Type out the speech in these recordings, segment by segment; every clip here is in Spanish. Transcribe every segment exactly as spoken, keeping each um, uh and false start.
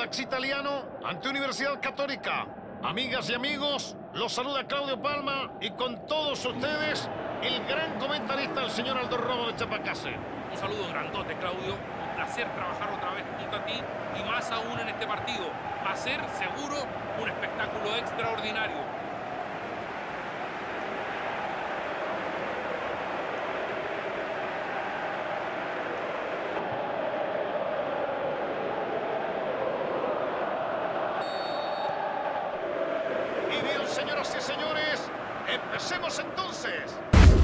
Audax Italiano ante Universidad Católica. Amigas y amigos, los saluda Claudio Palma y con todos ustedes el gran comentarista, el señor Aldo Romo de Chapacase. Un saludo grandote, Claudio. Un placer trabajar otra vez junto a ti y más aún en este partido. Va a ser, seguro, un espectáculo extraordinario. Señoras y señores, empecemos entonces.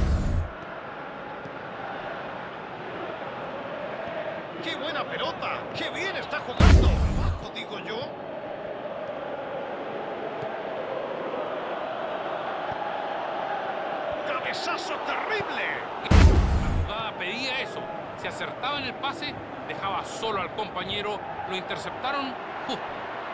¡Qué buena pelota! ¡Qué bien está jugando! Abajo, digo yo. ¡Cabezazo terrible! La jugada pedía eso. Si acertaba en el pase, dejaba solo al compañero. Lo interceptaron justo.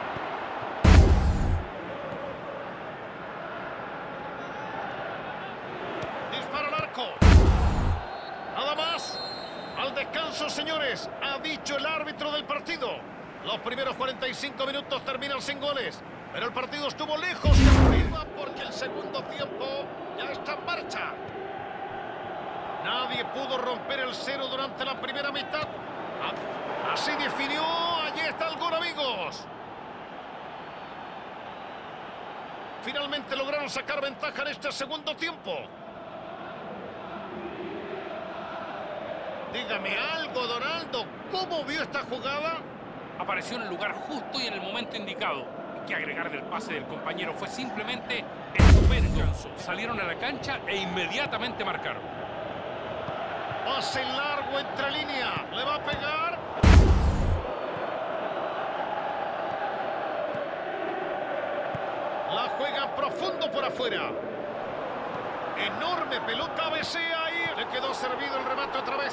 Nada más. Al descanso, señores, ha dicho el árbitro del partido. Los primeros cuarenta y cinco minutos terminan sin goles, pero el partido estuvo lejos de arriba porque el segundo tiempo ya está en marcha. Nadie pudo romper el cero durante la primera mitad. Así definió. Allí está el gol, amigos. Finalmente lograron sacar ventaja en este segundo tiempo. Dígame algo, Donaldo. ¿Cómo vio esta jugada? Apareció en el lugar justo y en el momento indicado. Hay que agregar del pase del compañero. Fue simplemente estupendo. Salieron a la cancha e inmediatamente marcaron. Pase largo entre línea. ¿Le va a pegar? La juega profundo por afuera. Enorme pelota, cabecea ahí. Le quedó servido el remate otra vez.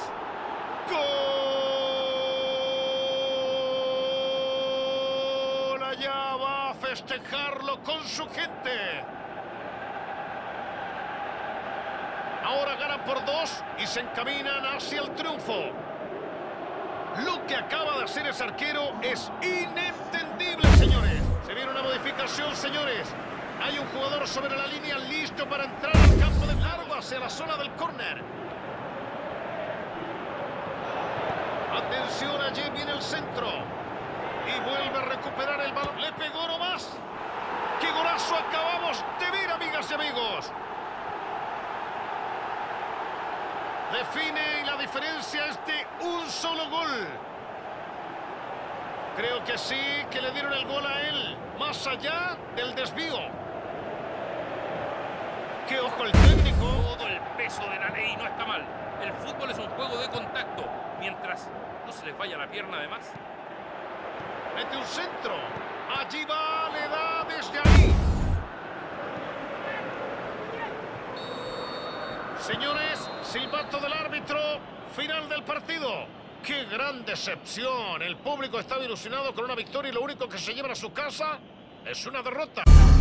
¡Gol! Allá va a festejarlo con su gente. Ahora ganan por dos y se encaminan hacia el triunfo. Lo que acaba de hacer ese arquero es inentendible, señores. Se viene una modificación, señores. Hay un jugador sobre la línea listo para entrar al campo de largo hacia la zona del córner. Atención, allí viene el centro. Y vuelve a recuperar el balón. Le pegó nomás. ¡Qué golazo acabamos de ver, amigas y amigos! Define y la diferencia es de un solo gol. Creo que sí, que le dieron el gol a él. Más allá del desvío. ¡Qué ojo el técnico! Todo el peso de la ley no está mal. El fútbol es un juego de contacto. Mientras no se le falla la pierna además. Mete un centro. Allí va, le da desde ahí. Señores, silbato del árbitro. Final del partido. ¡Qué gran decepción! El público estaba ilusionado con una victoria y lo único que se llevan a su casa es una derrota.